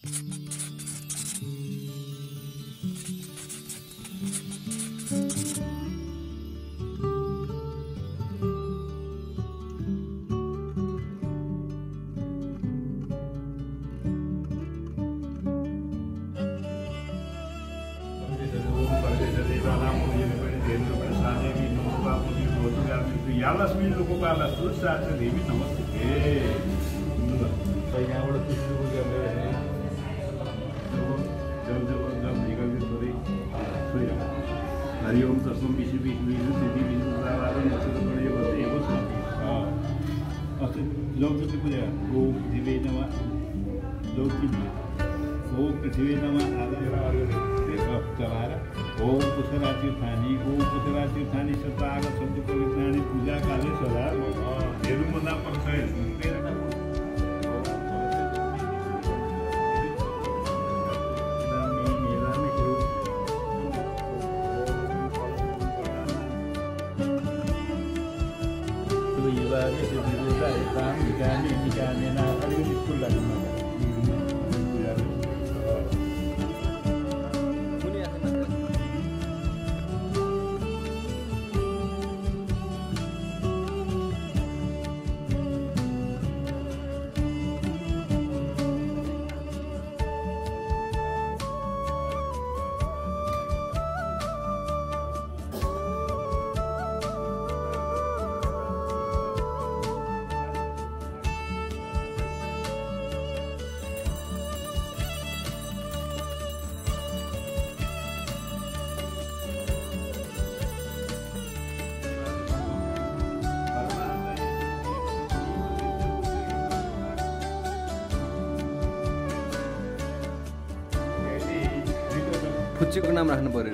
Yalasmi Lokopala Susa Devi Namaste. यहाँबाट पुष्पको गरेर जब जब निकल के थोड़ी हरिओम तस्म बिसी बिसी सिद्धि बिसी सारा नक्षत्र बड़े होते हैं वो सब अच्छा लोग तो पूजा वो दिवे नवा लोग की वो पृथ्वी नवा आधा देखो चला रहा वो पुष्कराची थानी सब आगे सब को प्राणी पूजा काले सदा ये भी मना पड़ता है फुच्चीको नाम राख्नु पर्यो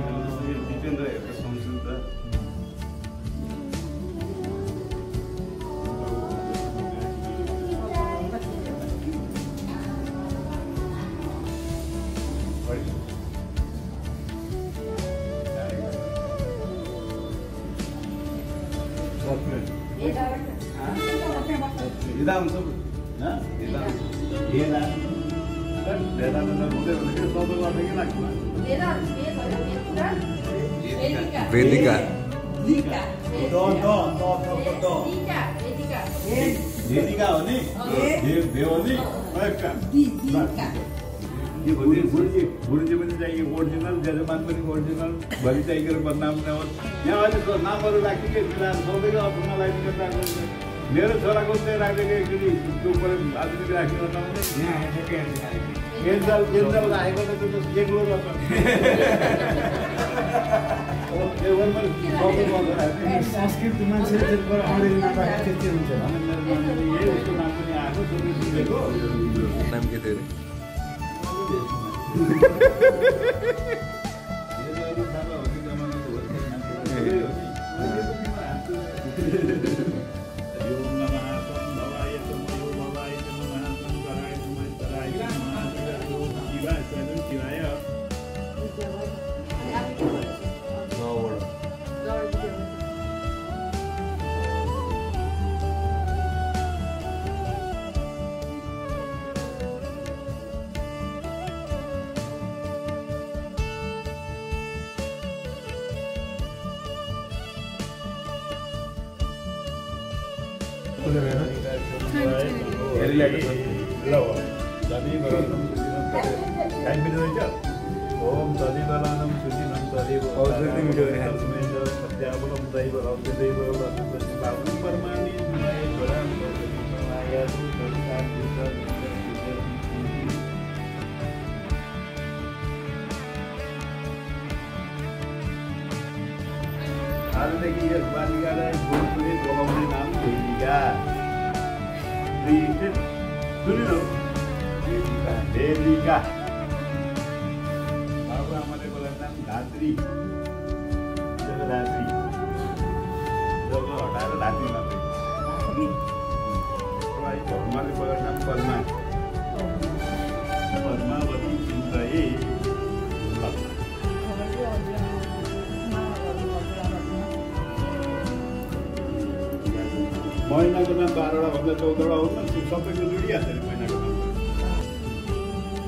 वेदिका वेदिका हो नि गुरुजी पनि चाहिए ओरिजिनल जजमान पनि ओरिजिनल भरि चाहिए बदनाम नहोस् यहाँ अहिले नामहरू राखिदिए फिलहाल सबैको अपनालाई मेरो छोराको चाहिँ राखेको एकचोटि त्यो आधुनिक राखिदिनु नहुने केन्जल राखेको त त्यो एक्लो रहेछ संस्कृत मान्छेले अङ्ग्रेजीमा राखेको के हुन्छ यही उसको नाम पनि आएको सुरु सुनेको नाम के थियो ओम तदेवलानं सुचिनं तदेव सत्याबलं दैव दैव लक्ष्मी परमाणि आजदेखि यस बालिकालाई गुरुले बोलाउने नाम वेदिका सुनिनु वेदिका बाबुआमाले बोलाउने नाम धात्री जगधात्री जग हटाएर धात्री मात्रै भगवानले बोलाउने नाम पद्मा पद्मावती सुन्दरी महिनाको नाम 12वटा भन्दा 14वटा हो न सबैको जोडिहाल्छ नि महिनाको नाम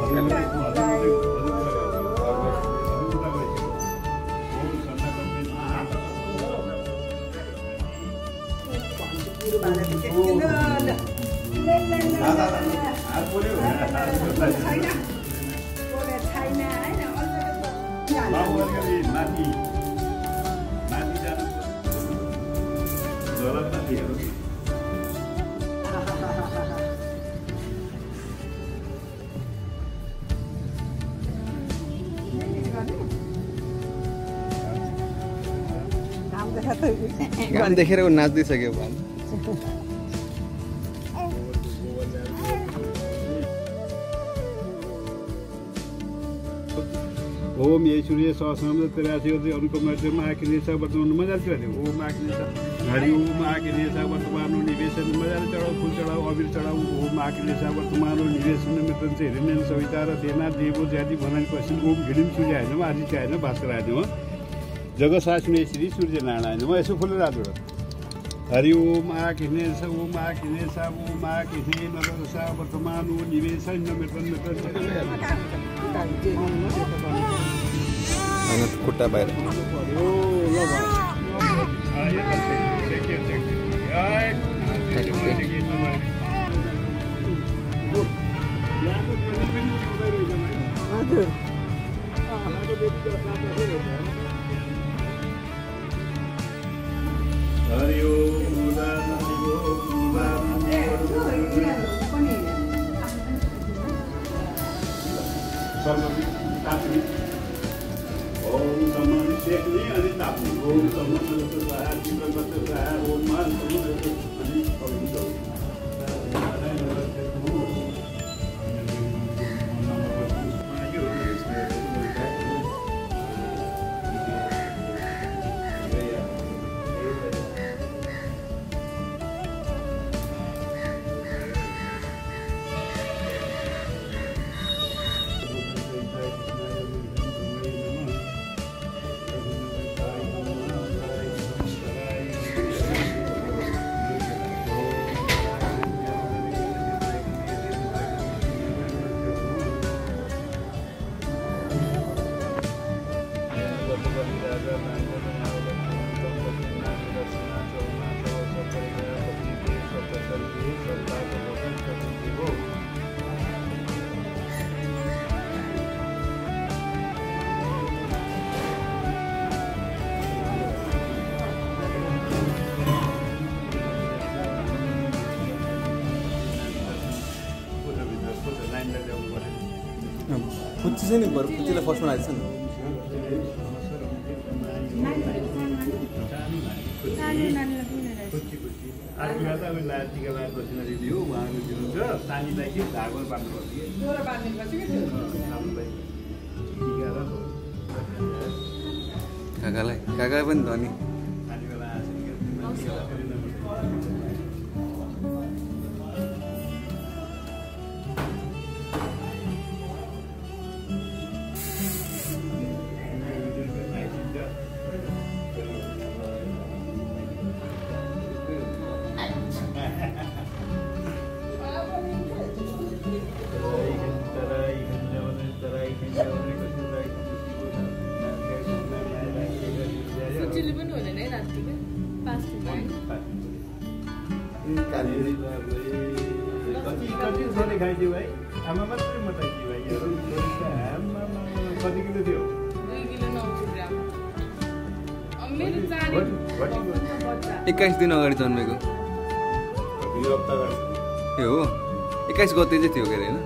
घाम देखेर ऊ नाच्दिसक्यो भान ओम येशूर्य सहस्रनाम 83 वर्ष अरुको मध्यमा आकिनेसा वर्तमान मजाले चढ्यो ओम आकिनेसा हरि ओम आकिनेसा वर्तमान निवेशन मजाले चढाउ फुल चढाउ अबिर चढाउ ओम आकिनेसा वर्तमान निवेशन मित्रन चाहिँ हिरण्यन सविता र देना देवो जाति भनाइ पश्चिम ओम घिलिम सूर्य हैन आदित्य हैन भास्कर हैन जगसास्मे श्री सूर्य नारायण म यसो फुल रातो हरि ओम आकिनेसा ओम आकिनेसा ओम आकिने नरसा वर्तमान निवेशन मित्रन खुट्टा बाहिर हरि ओम ओम सम्मान सेक्ने अनि ताप्ने ओम सम्मान स्वाहा चित्रगत स्वाहा ओम मान अनि कविता फुच्ची चाहिँ नि बरु फुच्चीलाई फर्स्टमा आइछ नि काकालाई पनि धनी खाइदियो भाइ आमा मात्रै मताइदियो भाइ कति किलो थियो 2 किलो 900 ग्राम मेरो 21 दिन अगाडि जन्मेको ए हो 21 गते चाहिँ थियो के अरे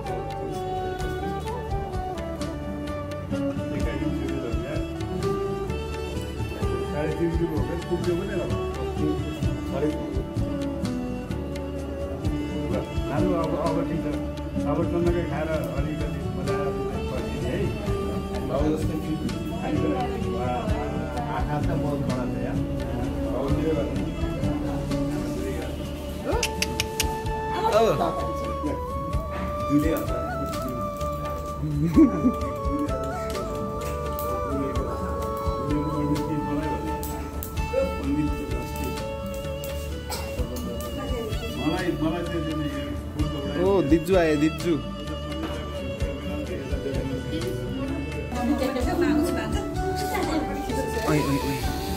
हैन अब ठिक छ अब तन्नकै खाएर अलिकति मजा पर्ने है बाबु जस्तै आँखा त बहुत बडा छ यार बाबुले दुले ओ दिज्जु आयो दिज्जु ओइ ओइ ओइ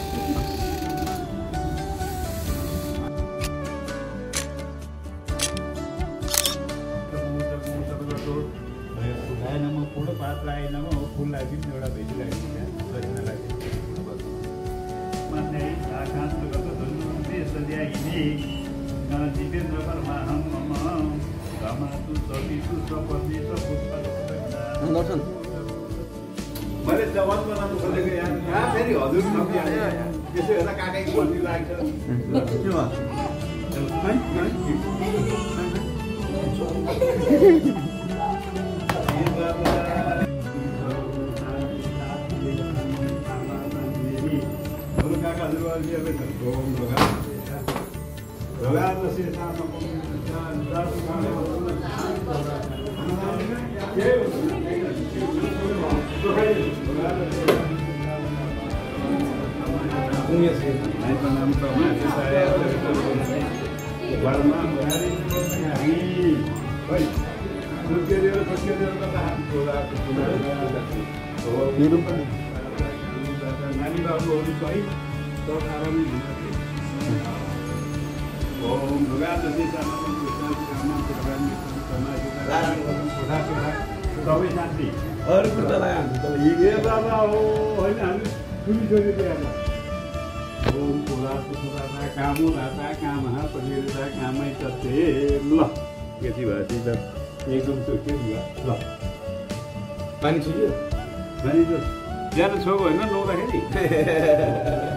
फुल पात लगाएन फुल लगाइदिउँ एउटा भेजी लगाइदिउँ सजिलो लाग्यो मान्ने काँचो गर्दा धुनु ल्याइने जितेन्द्र वर्मा हम घमातु सबितु सपति दर्शन मैले जवान बनाउनु खोजेको यहाँ फेरि हजुर त्यसो हेर्दा काकाको भन्ने लाग्छ के भयो पानी छुट्यो ज्यादा छोएको होइन लाउँदाखेरि